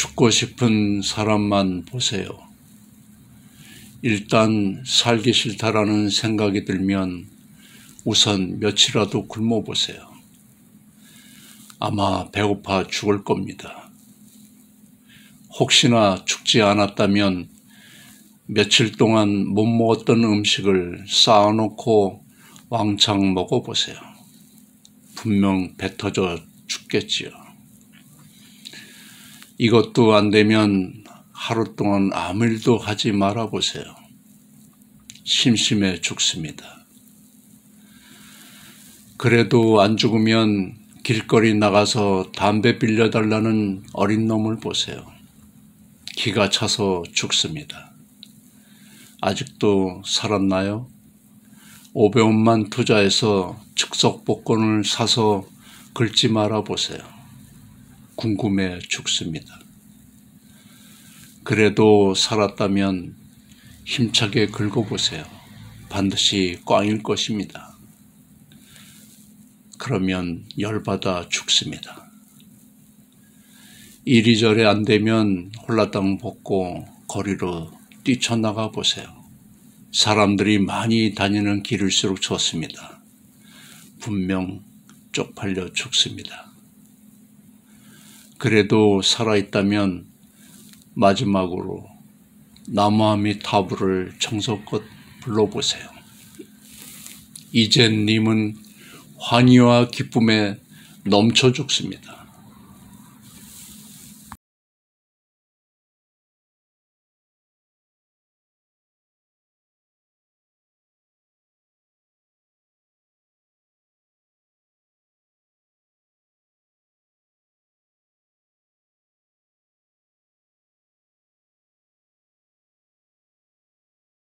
죽고 싶은 사람만 보세요. 일단 살기 싫다라는 생각이 들면 우선 며칠이라도 굶어보세요. 아마 배고파 죽을 겁니다. 혹시나 죽지 않았다면 며칠 동안 못 먹었던 음식을 쌓아놓고 왕창 먹어보세요. 분명 배 터져 죽겠지요. 이것도 안 되면 하루 동안 아무 일도 하지 말아보세요. 심심해 죽습니다. 그래도 안 죽으면 길거리 나가서 담배 빌려달라는 어린 놈을 보세요. 기가 차서 죽습니다. 아직도 살았나요? 500원만 투자해서 즉석 복권을 사서 긁지 말아보세요. 궁금해 죽습니다. 그래도 살았다면 힘차게 긁어보세요. 반드시 꽝일 것입니다. 그러면 열받아 죽습니다. 이리저리 안 되면 홀라당 벗고 거리로 뛰쳐나가 보세요. 사람들이 많이 다니는 길일수록 좋습니다. 분명 쪽팔려 죽습니다. 그래도 살아있다면 마지막으로 나무아미타불을 정성껏 불러보세요. 이젠 님은 환희와 기쁨에 넘쳐 죽습니다.